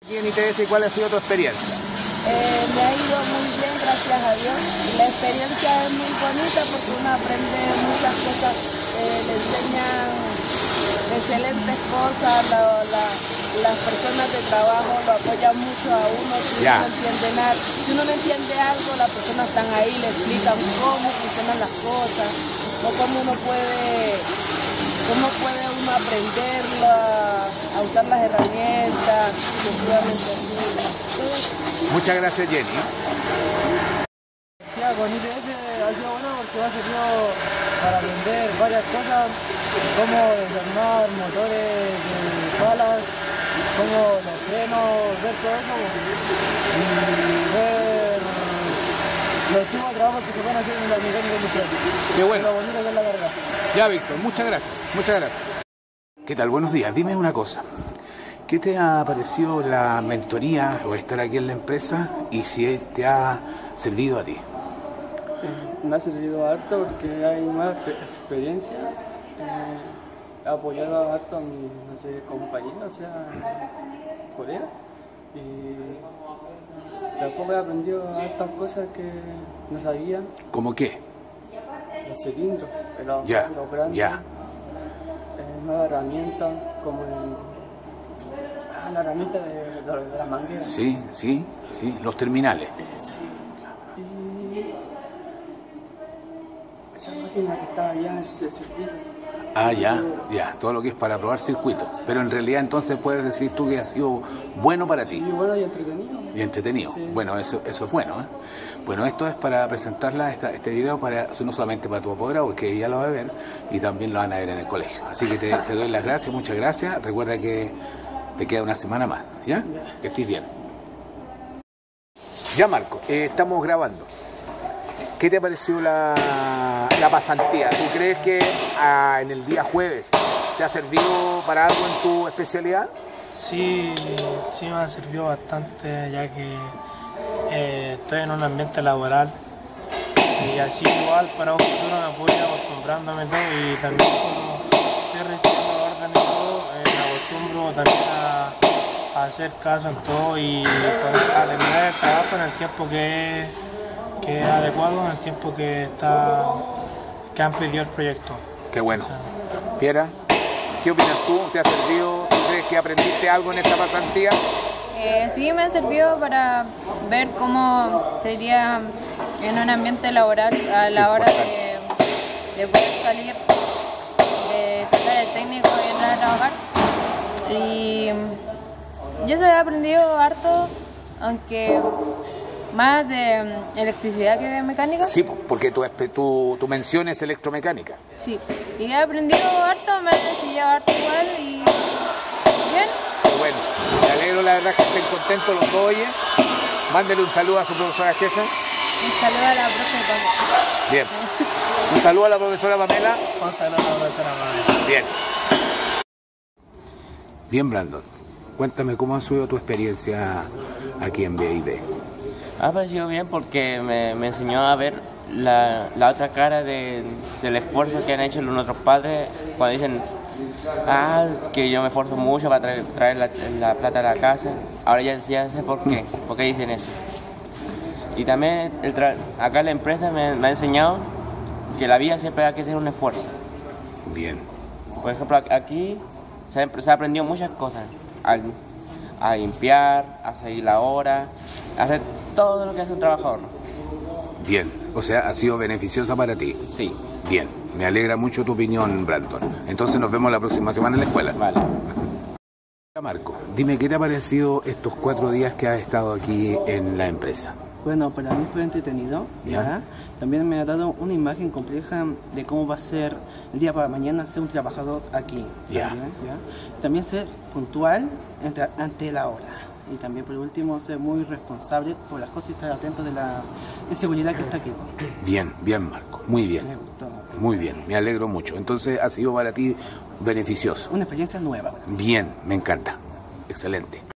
aquí en ITS y cuál ha sido tu experiencia? Me ha ido muy bien, gracias a Dios. La experiencia es muy bonita porque uno aprende muchas cosas, le enseñan excelentes cosas, las personas de trabajo lo apoyan mucho a uno si uno no entiende nada. Si uno no entiende algo, las personas están ahí, le explican cómo funcionan las cosas, o cómo uno puede uno aprender a usar las herramientas, Muchas gracias, Jenny. Sí, con ITS ha sido bueno porque me ha servido para aprender varias cosas, como desarmar motores de palas, como los frenos, ver todo eso y ver los tipos de trabajo que se van a hacer en la mecánica industrial. Qué bueno. Lo bonito que es la carga. Ya, Víctor, muchas gracias. Muchas gracias. ¿Qué tal? Buenos días. Dime una cosa. ¿Qué te ha parecido la mentoría o estar aquí en la empresa y si te ha servido a ti? Me ha servido harto porque hay más experiencia. He apoyado harto a mis compañeros, o sea, colegas. Y tampoco he aprendido hartas cosas que no sabía. ¿Cómo qué? Los cilindros, los grandes. Ya. Nuevas herramientas como la herramienta de la manguera. Sí, los terminales. Sí. Y esa máquina que estaba allá en ese circuito. Ah, ya, todo lo que es para probar circuitos. Pero en realidad entonces puedes decir tú que ha sido bueno para ti. Sí, bueno y entretenido. Y entretenido. Sí. Bueno, eso es bueno, ¿eh? Bueno, esto es para presentarla, este video, no solamente para tu apoderado, porque ella lo va a ver, y también lo van a ver en el colegio. Así que te doy las gracias, muchas gracias. Recuerda que te queda una semana más, ¿ya? Que estés bien. Ya, Marco, estamos grabando. ¿Qué te ha parecido la pasantía? ¿Tú crees que en el día jueves te ha servido para algo en tu especialidad? Sí, me ha servido bastante, ya que estoy en un ambiente laboral y así igual para un futuro me puedo ir acostumbrándome todo, y también como estoy recibiendo órdenes y todo, me acostumbro también a hacer caso en todo y a terminar el trabajo en el tiempo que es adecuado, en el tiempo que han pedido el proyecto. Qué bueno. Piera, ¿qué opinas tú? ¿Te ha servido? ¿Tú crees que aprendiste algo en esta pasantía? Sí, me ha servido para ver cómo sería en un ambiente laboral a la hora de poder salir, de sacar el técnico y entrar a trabajar. Y yo eso he aprendido harto, aunque más de electricidad que de mecánica. Sí, porque tu mención es electromecánica. Sí, y he aprendido harto, me han enseñado harto igual y bien. Bueno, me alegro la verdad que estén contentos los dos, oye. Mándele un saludo a su profesora jefa. Un saludo a la profesora. Bien. Un saludo a la profesora Pamela. Un saludo a la profesora Pamela. Bien. Bien, Brandon. Cuéntame cómo ha sido tu experiencia aquí en BIB. Ha parecido bien porque me enseñó a ver la otra cara del esfuerzo que han hecho nuestros padres cuando dicen que yo me esfuerzo mucho para traer la plata a la casa. Ahora ya sé por qué dicen eso. Y también acá la empresa me ha enseñado que la vida siempre hay que hacer un esfuerzo. Bien. Por ejemplo, aquí se ha aprendido muchas cosas. A limpiar, a seguir la hora, a hacer todo lo que hace un trabajador. Bien, o sea, ha sido beneficiosa para ti. Sí. Bien, me alegra mucho tu opinión, Brandon. Entonces nos vemos la próxima semana en la escuela. Vale. Marco, dime, ¿qué te ha parecido estos 4 días que has estado aquí en la empresa? Bueno, para mí fue entretenido, ¿ya? También me ha dado una imagen compleja de cómo va a ser el día para mañana ser un trabajador aquí. También ser puntual ante la hora. Y también, por último, ser muy responsable por las cosas y estar atento de la inseguridad que está aquí. Bien, Marco, muy bien. Me gustó. Muy bien, me alegro mucho. Entonces ha sido para ti beneficioso. Una experiencia nueva. Bien, me encanta. Excelente.